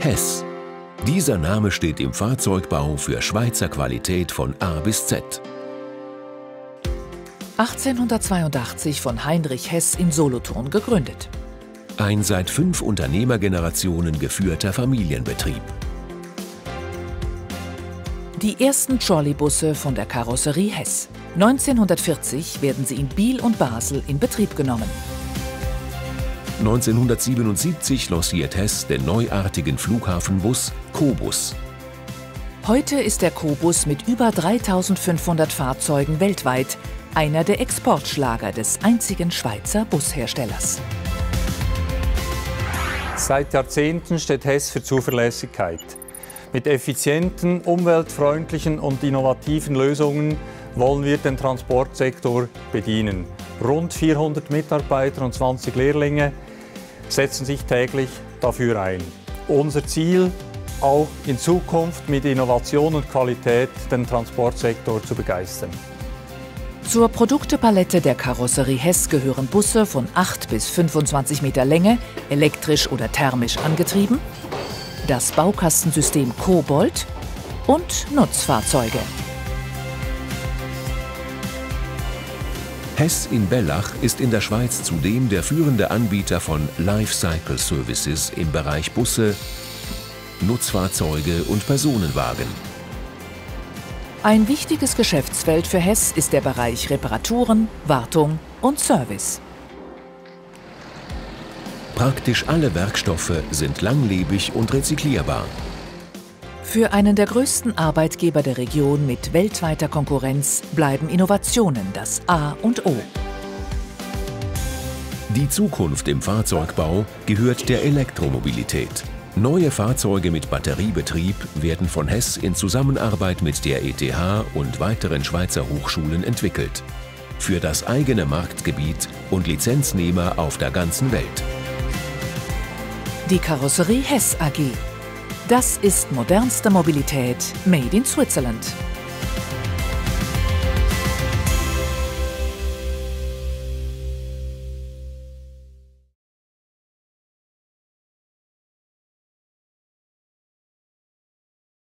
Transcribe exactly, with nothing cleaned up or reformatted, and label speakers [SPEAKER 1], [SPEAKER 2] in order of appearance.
[SPEAKER 1] Hess. Dieser Name steht im Fahrzeugbau für Schweizer Qualität von A bis Z.
[SPEAKER 2] achtzehnhundertzweiundachtzig von Heinrich Hess in Solothurn gegründet.
[SPEAKER 1] Ein seit fünf Unternehmergenerationen geführter Familienbetrieb.
[SPEAKER 2] Die ersten Trolleybusse von der Karosserie Hess. neunzehnhundertvierzig werden sie in Biel und Basel in Betrieb genommen.
[SPEAKER 1] neunzehnhundertsiebenundsiebzig lanciert Hess den neuartigen Flughafenbus Kobus.
[SPEAKER 2] Heute ist der Kobus mit über dreitausendfünfhundert Fahrzeugen weltweit einer der Exportschlager des einzigen Schweizer Busherstellers.
[SPEAKER 3] Seit Jahrzehnten steht Hess für Zuverlässigkeit. Mit effizienten, umweltfreundlichen und innovativen Lösungen wollen wir den Transportsektor bedienen. Rund vierhundert Mitarbeiter und zwanzig Lehrlinge setzen sich täglich dafür ein. Unser Ziel, auch in Zukunft mit Innovation und Qualität den Transportsektor zu begeistern.
[SPEAKER 2] Zur Produktepalette der Karosserie Hess gehören Busse von acht bis fünfundzwanzig Meter Länge, elektrisch oder thermisch angetrieben, das Baukastensystem Kobold und Nutzfahrzeuge.
[SPEAKER 1] Hess in Bellach ist in der Schweiz zudem der führende Anbieter von Lifecycle Services im Bereich Busse, Nutzfahrzeuge und Personenwagen.
[SPEAKER 2] Ein wichtiges Geschäftsfeld für Hess ist der Bereich Reparaturen, Wartung und Service.
[SPEAKER 1] Praktisch alle Werkstoffe sind langlebig und rezyklierbar.
[SPEAKER 2] Für einen der größten Arbeitgeber der Region mit weltweiter Konkurrenz bleiben Innovationen das A und O.
[SPEAKER 1] Die Zukunft im Fahrzeugbau gehört der Elektromobilität. Neue Fahrzeuge mit Batteriebetrieb werden von Hess in Zusammenarbeit mit der E T H und weiteren Schweizer Hochschulen entwickelt. Für das eigene Marktgebiet und Lizenznehmer auf der ganzen Welt.
[SPEAKER 2] Die Karosserie Hess A G. Das ist modernste Mobilität made in Switzerland.